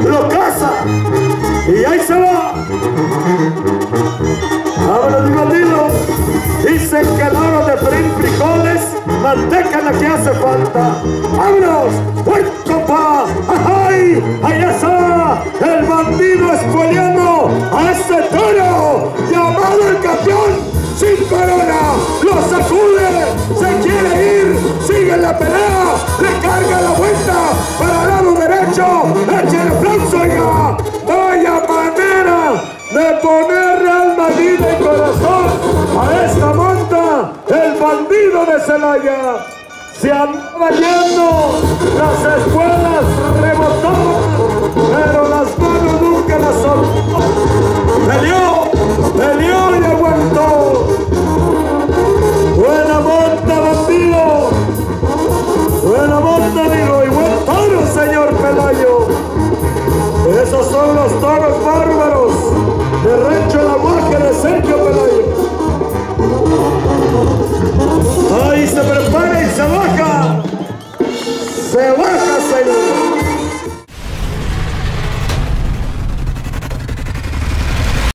lo caza y ahí se va. Ahora mi bandido, dicen que a la hora de freír frijoles, manteca es la que hace falta. ¡Vámonos! ¡Buen compa! ¡Ay! ¡Ahí está! El bandido espoliando a este toro llamado el campeón sin corona. Lo sacude, se quiere ir, sigue la pelea, le carga la vuelta para el lado derecho. ¡Eche el aplauso, oiga! ¡Vaya manera de ponerle alma, vida y corazón a esta monta! El bandido de Celaya se andaba yendo, las espuelas rebotaban, pero las manos nunca las soltó. Peleó y aguantó. Buena monta, bandido. Buena monta, amigo, y buen toro, señor Pelayo. Esos son los toros bárbaros de Rancho El Aguaje de Sergio Pelayo. Ahí se prepara y se baja. Se baja, señor.